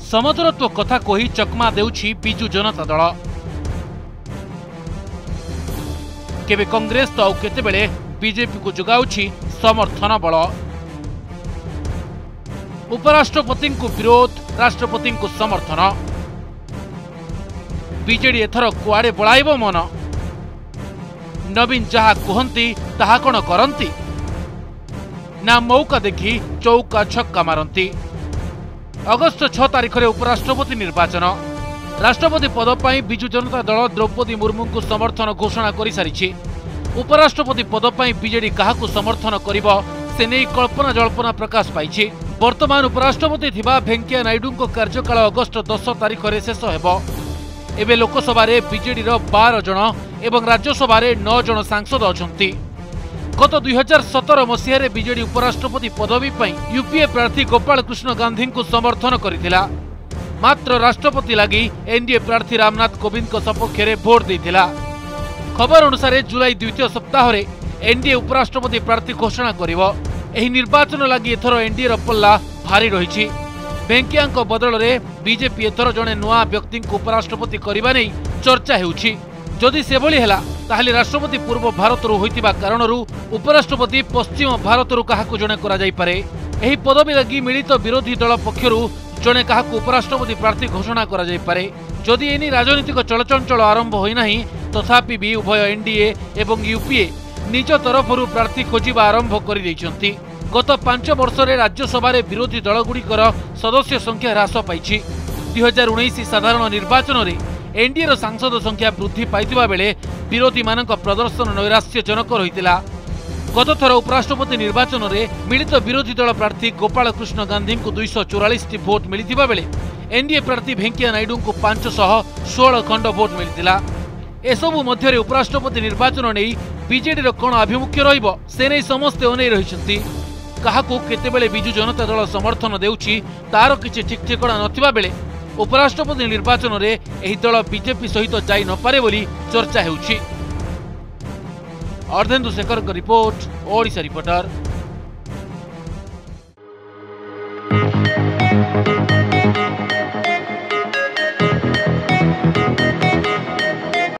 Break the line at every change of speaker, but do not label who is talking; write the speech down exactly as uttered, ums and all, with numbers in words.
समतरत्व कथा कही चकमा देउछि बिजु जनता दल। केबे कांग्रेस तो केतेबेले बीजेपी को जुगाउछि समर्थन बल। उपराष्ट्रपति को विरोध, राष्ट्रपति को समर्थन। बीजेडी एथर कुआडे बळाइबो मन। नवीन जहा कहती ताहा कौन करती ना मौका देखी चौका छक्का मारती। अगस्त छह तारिख में उपराष्ट्रपति निर्वाचन। राष्ट्रपति पद पर बिजु जनता दल द्रौपदी मुर्मू को समर्थन घोषणा कर सारी। उपराष्ट्रपति पद पर बीजेडी क्या समर्थन करिबो से नहीं कल्पना जल्पना प्रकाश पाई। वर्तमान उपराष्ट्रपति थिबा वेंकैया नायडू को कार्यकाल अगस्त दस तारिख में शेष हेबो। एबे लोकसभा रे बीजेडी रो बारह जन एवं राज्यसभा रे नौ जन सांसद अछंती। गत दुई हजार सतर मसीह बीजेडी उपराष्ट्रपति पदवी पर यूपीए प्रार्थी गोपाल कृष्ण गांधी को समर्थन करथिला। मात्र राष्ट्रपति लगी एनडीए प्रार्थी रामनाथ कोविंद को सपक्ष में भोट देथिला। खबर अनुसार जुलाई द्वितीय सप्ताह रे एनडीए उपराष्ट्रपति प्रार्थी घोषणा करिवो। एही निर्वाचन लगी एथर एनडीए रो पल्ला भारी रहिछि। वेंकैया बदल रे बीजेपी एथर जड़े नुआ व्यक्ति को उपराष्ट्रपति करने नहीं चर्चा होउछि। जदि सेभली हेला ताहले राष्ट्रपति पूर्व भारत होइतिबा कारणरू उपराष्ट्रपति पश्चिम भारत काहाकु जणे करा जाई पारे। एही पदवी लगी मिलित विरोधी दल पक्षरु जणे काहाकु उपराष्ट्रपति प्रार्थी घोषणा करा जाई पारे। जदि एनी राजनीतिक चलचंचल आरंभ होई नाही तथापि भी उभय एनडीए एवं यूपीए निज तरफरु प्रार्थी खोजिबा आरंभ करि दैछंती। गत पांच वर्ष रे राज्यसभा रे विरोधी दलगुड़िकर सदस्य संख्या ह्रास पाई। दुई हजार उन्नीस साधारण निर्वाचन रे एनडीए सांसद संख्या वृद्धि पाइतिबा बेले विरोधी मानक प्रदर्शन नैराश्यजनक रहितिला। गत थर उपराष्ट्रपति निर्वाचन रे मिलित विरोधी दल प्रार्थी गोपाल कृष्ण गांधी को दुईश चौरालीस टी भोट मिलितिबा बेले एनडीए प्रार्थी वेंकैया नायडू को पांच सौ सोलह खंड भोट मिलितिला। एसबु मध्य उपराष्ट्रपति निर्वाचन नहीं बीजेडी कौन आभिमुख्य रहिबो से नहीं समस्ते अनै रहिसंती। काहाकू केतेबेले बिजु जनता दल समर्थन देउछि तार किछि ठीक ठिकଣା नथिबा बेले उपराष्ट्रपति निर्वाचन रे एही दल बीजेपी सहित जाई न पारे बोली चर्चा हेउछि। Ardhendu Shekhar report, Odisha reporter.